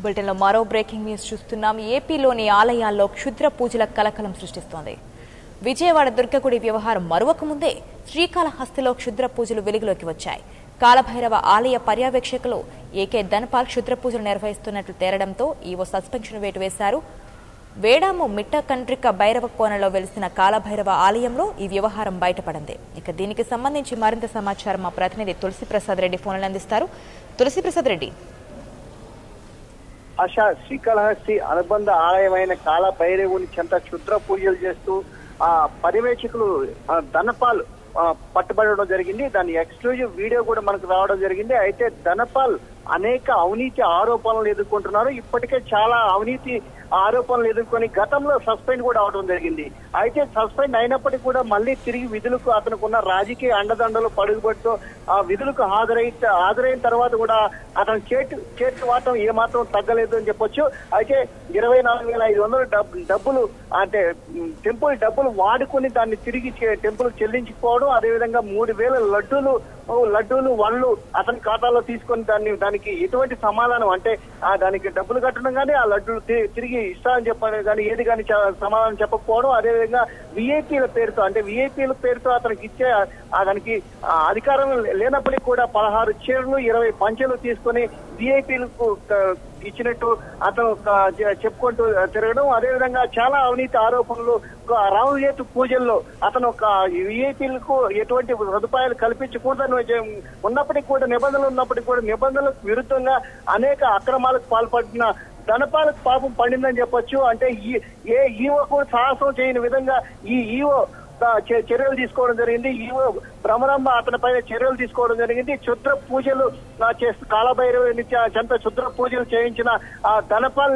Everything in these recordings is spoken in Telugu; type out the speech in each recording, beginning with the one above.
బులెటిన్లో మరో బ్రేకింగ్ న్యూస్ చూస్తున్నాం. ఏపీలోని ఆలయాల్లో క్షుద్ర పూజల కలకలం సృష్టిస్తోంది. విజయవాడ దుర్గగుడి వ్యవహారం మరువక ముందే శ్రీకాళహస్తిలో క్షుద్ర పూజలు వెలుగులోకి వచ్చాయి. కాలభైరవ ఆలయ పర్యవేక్షకులు ఏకే ధనపాల్ క్షుద్ర పూజలు నిర్వహిస్తున్నట్లు తేలడంతో ఈవో సస్పెన్షన్ వేటు వేశారు. వేడాము మిట్టకండ్రిక భైరవ కోనలో వెలిసిన కాలభైరవ ఆలయంలో ఈ వ్యవహారం బయటపడింది. ఇక దీనికి సంబంధించి మరింత సమాచారం మా ప్రతినిధి తులసిప్రసాద్ రెడ్డి ఫోన్లు అందిస్తారు. తులసిప్రసాద్ రెడ్డి. శ్రీకాళహస్తి అనుబంధ ఆలయమైన కాలభైరవుని చెంత క్షుద్ర పూజలు చేస్తూ పర్యవేక్షకులు ధనపాల్ పట్టుబడడం జరిగింది. దాని ఎక్స్క్లూజివ్ వీడియో కూడా మనకు రావడం జరిగింది. అయితే ధనపాల్ అనేక అవినీతి ఆరోపణలు ఎదుర్కొంటున్నారు. ఇప్పటికే చాలా అవినీతి ఆరోపణలు ఎదుర్కొని గతంలో సస్పెండ్ కూడా అవడం జరిగింది. అయితే సస్పెండ్ అయినప్పటికీ కూడా మళ్ళీ తిరిగి విధులకు అతనుకున్న రాజకీయ అండదండలు పడుగుబడితో ఆ విధులకు హాజరైన తర్వాత కూడా అతను చేతి వాటం ఏమాత్రం తగ్గలేదు అని చెప్పొచ్చు. అయితే 24,500 డబ్బులు అంటే టెంపుల్ డబ్బులు వాడుకొని దాన్ని తిరిగి టెంపుల్ చెల్లించుకోవడం, అదేవిధంగా 3,000 లడ్డూలు వాళ్ళు అతని ఖాతాలో తీసుకొని దానికి ఎటువంటి సమాధానం అంటే దానికి డబ్బులు కట్టడం కానీ ఆ లడ్డూలు తిరిగి ఇస్తామని చెప్పడం కానీ ఏది కానీ సమాధానం చెప్పకపోవడం, అదేవిధంగా విఐపీల పేరుతో అతనికి ఇచ్చే దానికి అధికారం లేనప్పటికీ కూడా 16 చీరలు 20 పంచెలు తీసుకొని విఐపీలకు ఇచ్చినట్టు అతను చెప్పుకుంటూ తిరగడం, అదేవిధంగా చాలా అవినీతి ఆరోపణలు. రామచేతు పూజల్లో అతను ఒక విఐపీలకు ఎటువంటి సదుపాయాలు కల్పించకూడదని ఉన్నప్పటికీ కూడా నిబంధనలకు విరుద్ధంగా అనేక అక్రమాలకు పాల్పడిన ధనపాలకు పాపం పండిందని చెప్పొచ్చు. అంటే ఏ ఈవో కూడా సాహసం చేయని విధంగా ఈ ఈవో చర్యలు తీసుకోవడం జరిగింది. ఈవో భ్రమరంభ అతని పైన చర్యలు తీసుకోవడం జరిగింది. క్షుద్ర పూజలు చేస్తూ కాలభైరవుని చెంత క్షుద్ర పూజలు చేయించిన ధనపాల్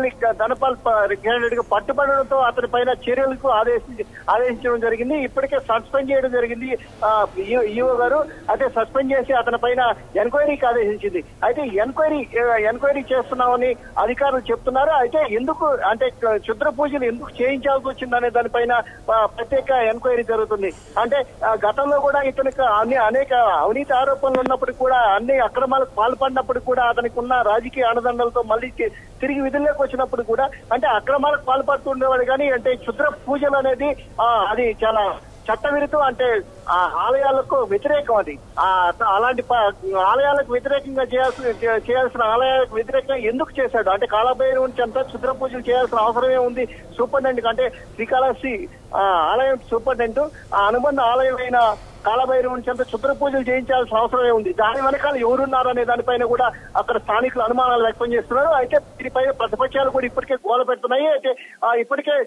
పట్టుబడడంతో అతని పైన చర్యలకు ఆదేశించడం జరిగింది. ఇప్పటికే సస్పెండ్ చేయడం జరిగింది ఈవో గారు. అయితే సస్పెండ్ చేసి అతని పైన ఎంక్వైరీకి ఆదేశించింది. అయితే ఎంక్వైరీ చేస్తున్నామని అధికారులు చెప్తున్నారు. అయితే ఎందుకు అంటే క్షుద్ర పూజలు ఎందుకు చేయించాల్సి వచ్చిందనే దానిపైన ప్రత్యేక ఎంక్వైరీ జరుగుతుంది. అంటే గతంలో కూడా ఇతనికి అనేక అవినీతి ఆరోపణలు ఉన్నప్పటికీ కూడా అన్ని అక్రమాలకు పాల్పడినప్పటికీ కూడా అతనికి ఉన్న రాజకీయ అండదండలతో మళ్ళీ తిరిగి విధుల్లోకి వచ్చినప్పుడు కూడా అంటే అక్రమాలకు పాల్పడుతుండేవాడు. కానీ అంటే క్షుద్ర పూజలు అనేది అది చాలా చట్టవిరుద్ధం, అంటే ఆలయాలకు వ్యతిరేకం. అది అలాంటి ఆలయాలకు వ్యతిరేకంగా చేయాల్సిన ఆలయాలకు వ్యతిరేకంగా ఎందుకు చేశాడు అంటే కాలభైరవుని చెంత క్షుద్ర పూజలు చేయాల్సిన అవసరమే ఉంది సూపరింటెండెంట్ అంటే శ్రీకాళహస్తి ఆలయం సూపరింటెండెంట్ అనుబంధ ఆలయమైన కాలభైరవుని చెంత క్షుద్ర పూజలు చేయించాల్సిన అవసరమే ఉంది. దాని వెనకాల ఎవరున్నారనే దానిపైన కూడా అక్కడ స్థానికులు అనుమానాలు వ్యక్తం చేస్తున్నారు. అయితే దీనిపైన ప్రతిపక్షాలు కూడా ఇప్పటికే గోల పెడుతున్నాయి. అయితే ఇప్పటికే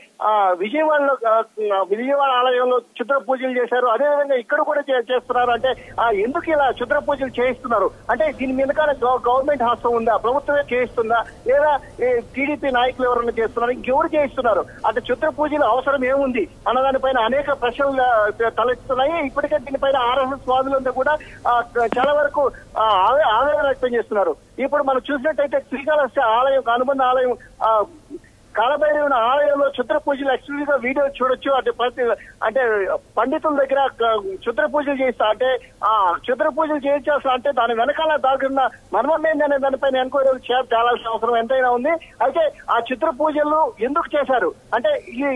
విజయవాడ ఆలయంలో క్షుద్ర పూజలు చేశారు. అదేవిధంగా ఇక్కడ కూడా చేస్తున్నారు. అంటే ఎందుకు ఇలా క్షుద్ర పూజలు చేయిస్తున్నారు అంటే దీని మీద గవర్నమెంట్ హస్తం ఉందా, ప్రభుత్వమే చేయిస్తుందా, లేదా టీడీపీ నాయకులు ఎవరైనా చేస్తున్నారు, ఇంకెవరు చేయిస్తున్నారు అంటే క్షుద్ర పూజలు అవసరం ఏముంది అన్నదానిపైన అనేక ప్రశ్నలు తలెత్తుతున్నాయి. ఇప్పటికే దీనిపైన ఆర్ఎస్ఎస్ వాదులంతా కూడా చాలా వరకు ఆవేదన వ్యక్తం చేస్తున్నారు. ఇప్పుడు మనం చూసినట్టయితే శ్రీకాళహస్తి ఆలయం అనుబంధ ఆలయం కాలభైరవుని ఆలయంలో క్షుద్ర పూజలు ఎక్స్క్లూజివ్ గా వీడియో చూడొచ్చు. అంటే పండితుల దగ్గర క్షుద్ర పూజలు చేస్తా అంటే క్షుద్ర పూజలు చేయించాల్సిన అంటే దాని వెనకాల దాగున్న మర్మం ఏందనే దానిపైన ఎంక్వైరీలు చేయాల్సిన అవసరం ఎంతైనా ఉంది. అయితే ఆ క్షుద్ర పూజలు ఎందుకు చేశారు అంటే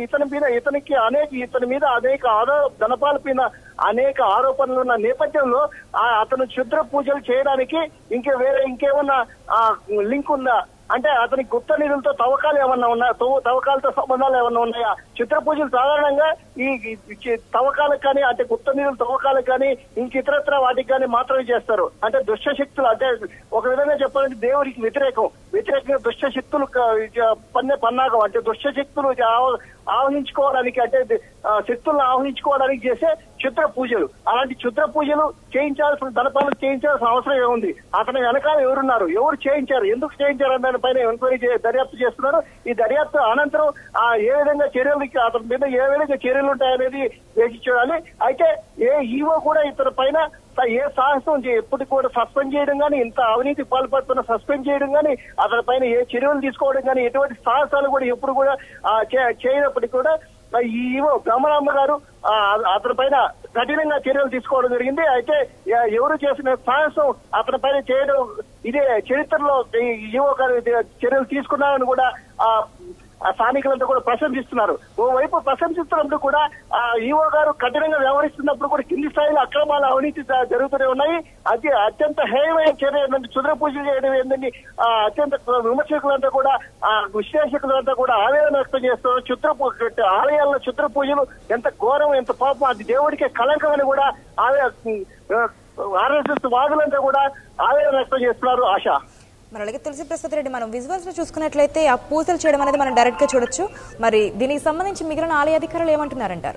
ఇతని మీద అనేక ధనపాల పైన అనేక ఆరోపణలు ఉన్న నేపథ్యంలో అతను క్షుద్ర పూజలు చేయడానికి ఇంకేమన్నా లింక్ ఉందా అంటే అతనికి గుప్త నిధులతో తవ్వకాలు ఏమన్నా ఉన్నాయా, తవ్వకాలతో సంబంధాలు ఏమన్నా ఉన్నాయా? క్షుద్ర పూజలు సాధారణంగా ఈ తవ్వకాలకు కానీ అంటే గుప్త నిధుల తవ్వకాలకు కానీ ఇతరత్ర వాటికి కానీ మాత్రమే చేస్తారు. అంటే దుష్ట శక్తులు అంటే ఒక విధంగా చెప్పాలంటే దేవుడికి వ్యతిరేకంగా దుష్ట శక్తులు పన్నాగం అంటే దుష్ట శక్తులు ఆవహించుకోవడానికి అంటే శక్తులను ఆవహించుకోవడానికి చేసే క్షుద్ర పూజలు. అలాంటి క్షుద్ర పూజలు ధనపాలకు చేయించాల్సిన అవసరం ఏముంది? అతని వెనకాల ఎవరున్నారు, ఎవరు చేయించారు, ఎందుకు చేయించారు అనే దానిపైన ఎంక్వైరీ దర్యాప్తు చేస్తున్నారు. ఈ దర్యాప్తు అనంతరం ఏ విధంగా అతని మీద ఏ విధంగా చర్యలు ఉంటాయనేది వేచి చూడాలి. అయితే ఏ ఈవో కూడా ఇతని పైన ఏ సాహసం ఎప్పుడు కూడా సస్పెండ్ చేయడం కానీ, ఇంత అవినీతి పాల్పడుతున్న సస్పెండ్ చేయడం కానీ, అతని పైన ఏ చర్యలు తీసుకోవడం కానీ ఎటువంటి సాహసాలు కూడా ఎప్పుడు కూడా చేయనప్పటికీ కూడా ఈ బ్రహ్మరాంబ గారు అతని పైన కఠినంగా చర్యలు తీసుకోవడం జరిగింది. అయితే ఎవరు చేసిన సాహసం అతని పైన చేయడం ఇదే చరిత్రలో ఈవో గారు చర్యలు తీసుకున్నారని కూడా స్థానికులంతా కూడా ప్రశంసిస్తున్నారు. ఓవైపు ప్రశంసిస్తున్నప్పుడు కూడా ఈవో గారు కఠినంగా వ్యవహరిస్తున్నప్పుడు కూడా కింది స్థాయిలో అక్రమాల అవినీతి జరుగుతూనే ఉన్నాయి. అది అత్యంత హేయమైన చర్య ఏంటంటే క్షుద్ర పూజలు చేయడం ఏంటంటే అత్యంత విమర్శకులంతా కూడా విశ్లేషకులంతా కూడా ఆవేదన వ్యక్తం చేస్తున్నారు. ఆలయాల్లో క్షుద్ర పూజలు ఎంత ఘోరం, ఎంత పాపం, అది దేవుడికే కళంకం అని కూడా ఆర్ఎస్ఎస్ వాదులంతా కూడా ఆవేదన వ్యక్తం చేస్తున్నారు. ఆశ మరి అలాగే తులసి ప్రసాద్ రెడ్డి, మనం విజువల్స్ లో చూసుకున్నట్లయితే ఆ పూజలు చేయడం అనేది మనం డైరెక్ట్ గా చూడొచ్చు. మరి దీనికి సంబంధించి మిగిలిన ఆలయ అధికారులు ఏమంటున్నారంటారు?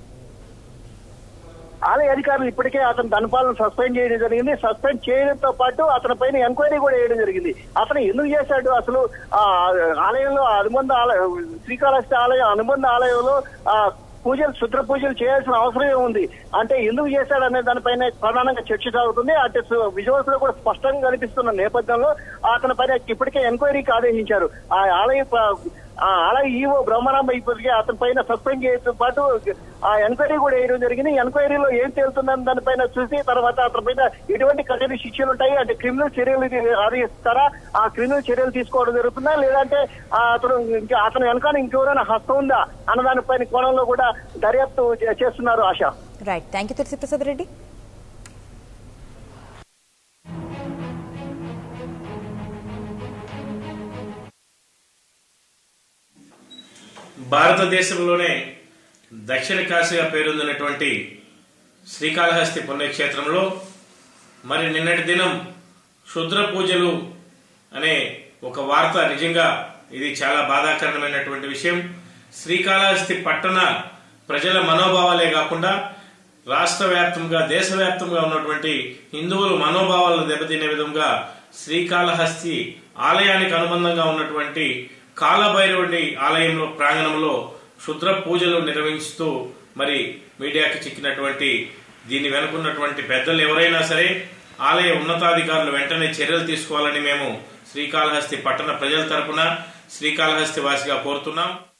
ఆలయ అధికారులు ఇప్పటికే అతని ధనపాలను సస్పెండ్ చేయడం జరిగింది. సస్పెండ్ చేయడంతో పాటు అతని పైన ఎంక్వైరీ కూడా చేయడం జరిగింది. అతను ఎందుకు చేశాడు, అసలు ఆలయంలో అనుబంధ శ్రీకాళహస్తి ఆలయం అనుబంధ ఆలయంలో క్షుద్ర పూజలు చేయాల్సిన అవసరం ఉంది అంటే ఎందుకు చేశాడు అనే దానిపైన ప్రధానంగా చర్చ సాగుతుంది. అంటే విజువల్స్ లో కూడా స్పష్టంగా కనిపిస్తున్న నేపథ్యంలో అతని పైన ఇప్పటికే ఎంక్వైరీకి ఆదేశించారు. ఆ ఆలయ ఈవో బ్రహ్మరాంబ ఇప్పటికే అతని పైన సస్పెండ్ చేయడంతో పాటు ఆ ఎంక్వైరీ కూడా వేయడం జరిగింది. ఎంక్వైరీలో ఏం తేలుతుందని దానిపైన చూసి తర్వాత అతని పైన ఎటువంటి కఠిన శిక్షలు ఉంటాయి, అంటే క్రిమినల్ చర్యలు ఆదేశిస్తారా, ఆ క్రిమినల్ చర్యలు తీసుకోవడం జరుగుతుందా, లేదంటే అతను వెనకాల ఇంకెవరైనా హస్తం ఉందా అన్న దానిపైన కోణంలో కూడా దర్యాప్తు చేస్తున్నారు. Asha. Right, thank you Tulasi Prasad Reddy. భారతదేశంలోనే దక్షిణ కాశీగా పేరొందినటువంటి శ్రీకాళహస్తి పుణ్యక్షేత్రంలో మరి నిన్నటి దినం క్షుద్ర పూజలు అనే ఒక వార్త, నిజంగా ఇది చాలా బాధాకరమైనటువంటి విషయం. శ్రీకాళహస్తి పట్టణ ప్రజల మనోభావాలే కాకుండా రాష్ట్ర వ్యాప్తంగా దేశవ్యాప్తంగా ఉన్నటువంటి హిందువుల మనోభావాలను దెబ్బతినే విధంగా శ్రీకాళహస్తి ఆలయానికి అనుబంధంగా ఉన్నటువంటి కాలభైరవుడి ఆలయంలో ప్రాంగణంలో క్షుద్ర పూజలు నిర్వహిస్తూ మరి మీడియాకి చిక్కినటువంటి దీన్ని వెనుకున్నటువంటి పెద్దలు ఎవరైనా సరే ఆలయ ఉన్నతాధికారులు వెంటనే చర్యలు తీసుకోవాలని మేము శ్రీకాళహస్తి పట్టణ ప్రజల తరపున శ్రీకాళహస్తి వాసిగా కోరుతున్నాం.